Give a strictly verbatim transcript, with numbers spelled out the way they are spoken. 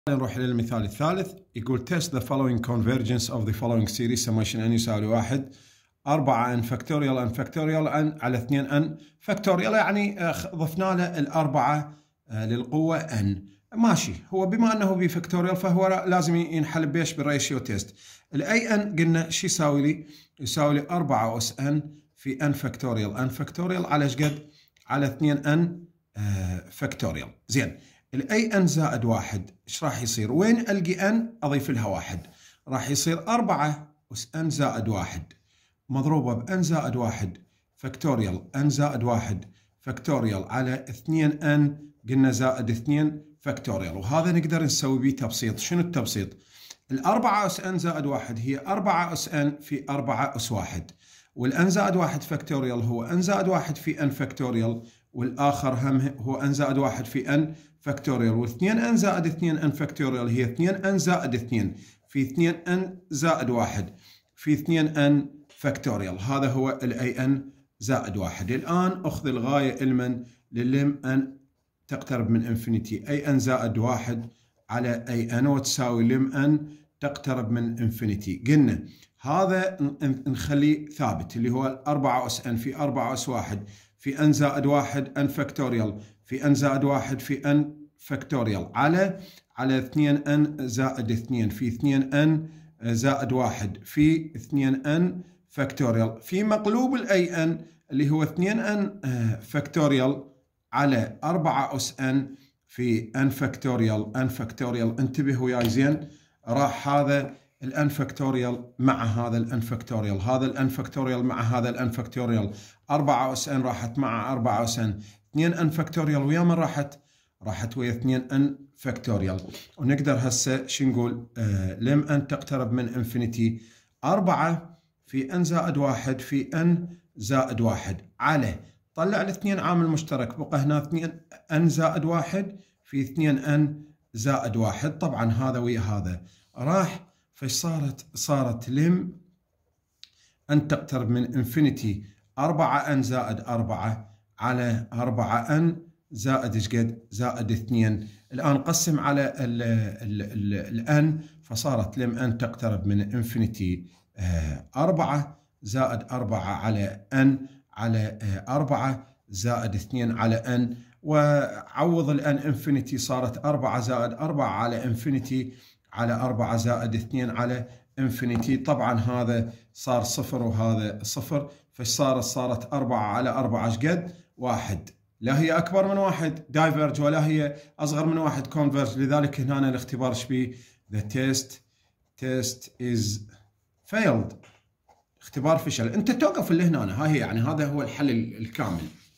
نروح للمثال الثالث. يقول test the following convergence of the following series summation n يساوي واحد أربعة n factorial n factorial n على اثنين n factorial، يعني ضفنا له الأربعة للقوة n. ماشي، هو بما أنه بفactorial فهو لازم ينحل بيش بالريشيو تيست. الاي n قلنا شو يساوي لي؟ يساوي لي أربعة أس n في n factorial n factorial على شقد؟ على اثنين n factorial. زين، الاي ان زائد واحد ايش راح يصير؟ وين القي ان اضيف لها واحد؟ راح يصير أربعة اس ان زائد واحد مضروبه بان زائد واحد فاكتوريال ان زائد واحد فاكتوريال على اثنين ان قلنا زائد اثنين فاكتوريال. وهذا نقدر نسوي به تبسيط. شنو التبسيط؟ الأربعة اس ان زائد واحد هي أربعة اس ان في أربعة اس واحد، والان زائد واحد فاكتوريال هو ان زائد واحد في ان فاكتوريال، والآخر هم هو ان زائد واحد في ان فاكتوريال، واثنين ان زائد اثنين ان فاكتوريال هي اثنين ان زائد اثنين في اثنين ان زائد واحد في اثنين ان فاكتوريال. هذا هو الاي ان زائد واحد. الآن أخذ الغاية المن للم ان تقترب من انفينيتي اي ان زائد واحد على اي ان وتساوي لم ان تقترب من انفينيتي. قلنا هذا نخليه ثابت اللي هو أربعة اس ان في أربعة اس واحد في ان زائد واحد ان فاكتوريال في ان زائد واحد في ان فاكتوريال على على اثنين ان زائد اثنين في اثنين ان زائد واحد في اثنين ان فاكتوريال في مقلوب الاي ان اللي هو اثنين ان فاكتوريال على أربعة اس ان في ان فاكتوريال ان فاكتوريال. انتبه وياي زين، راح هذا الان فاكتوريال مع هذا الان فاكتوريال، هذا الان فاكتوريال مع هذا الان فاكتوريال، أربعة اس ان راحت مع أربعة اس ان، اثنين ان فاكتوريال ويا من راحت؟ راحت ويا اثنين ان فاكتوريال. ونقدر هسه شو نقول؟ آه لم ان تقترب من انفينيتي أربعة في ان زائد واحد في ان زائد واحد على، طلع الاثنين عامل مشترك، بقى هنا اثنين ان زائد واحد في اثنين ان زائد واحد، طبعا هذا ويا هذا راح، فايش صارت؟ صارت لم ان تقترب من انفينيتي أربعة ان زائد أربعة على أربعة ان زائد ايش قد؟ زائد اثنين. الآن قسم على الان فصارت لم ان تقترب من انفينيتي أربعة زائد أربعة على ان على أربعة زائد اثنين على ان، وعوض الان انفينيتي صارت أربعة زائد أربعة على انفينيتي على أربعة زائد اثنين على انفينيتي. طبعا هذا صار صفر وهذا صفر، فصارت صارت أربعة على أربعة ايش قد؟ واحد. لا هي أكبر من واحد دايفرج ولا هي أصغر من واحد كونفرج، لذلك هنا الاختبار ايش بيه؟ The test test is failed. اختبار فشل. أنت توقف اللي هنا، هاي هي يعني هذا هو الحل الكامل.